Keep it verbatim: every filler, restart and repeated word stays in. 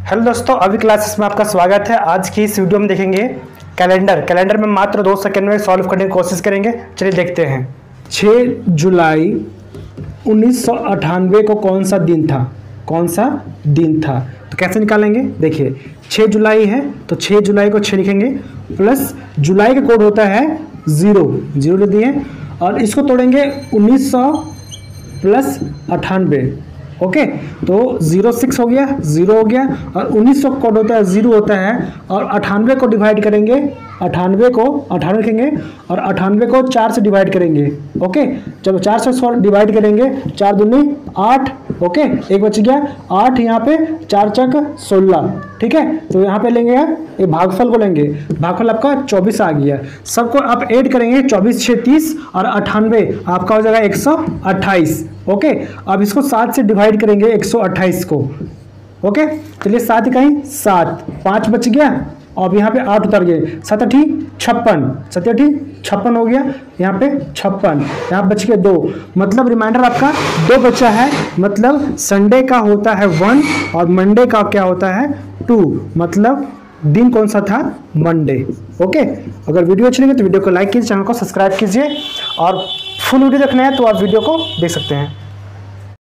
Hello दोस्तों, अभी classes में आपका स्वागत है। आज की इस वीडियो में देखेंगे कैलेंडर कैलेंडर में मात्र दो सेकंड में सॉल्व करने की कोशिश करेंगे। चलिए देखते हैं। छः जुलाई उन्नीस सौ अट्ठानवे को कौन सा दिन था? कौन सा दिन था? तो कैसे निकालेंगे? देखिए, छः जुलाई है तो छः जुलाई को छः लिखेंगे, प्लस जुलाई का कोड होता है ज़ीरो जीरो ले दिए, और इसको तोड़ेंगे उन्नीस सौ प्लस अट्ठानवे। ओके, तो जीरो सिक्स हो गया, जीरो हो गया, और उन्नीस सौ कोड होता है जीरो होता है, और अट्ठानवे को डिवाइड करेंगे, अट्ठानवे को अट्ठानवे लिखेंगे और अट्ठानवे को चार से डिवाइड करेंगे। ओके, जब चार से डिवाइड करेंगे, चार दूनी आठ। ओके, एक बच गया आठ, यहाँ पे चार चक सोलह। ठीक है, तो यहाँ पे लेंगे ये भागफल को लेंगे, भागफल आपका चौबीस आ गया। सबको आप ऐड करेंगे, चौबीस छः तीस और अट्ठानवे आपका हो जाएगा एक सौ अट्ठाईस। ओके, अब इसको सात से डिवाइड करेंगे एक सौ अट्ठाईस को। ओके, चलिए सात इकाई सात, पाँच बच गया, और यहाँ पे आठ उतर गए, सात अठी छप्पन, सत्य अठी छप्पन हो गया, यहाँ पे छप्पन, यहाँ बच गए दो, मतलब रिमाइंडर आपका दो बचा है। मतलब संडे का होता है वन और मंडे का क्या होता है टू, मतलब दिन कौन सा था? मंडे। ओके, अगर वीडियो अच्छी लगे तो वीडियो को लाइक कीजिए, चैनल को सब्सक्राइब कीजिए, और फुल वीडियो देखना है तो आप वीडियो को देख सकते हैं।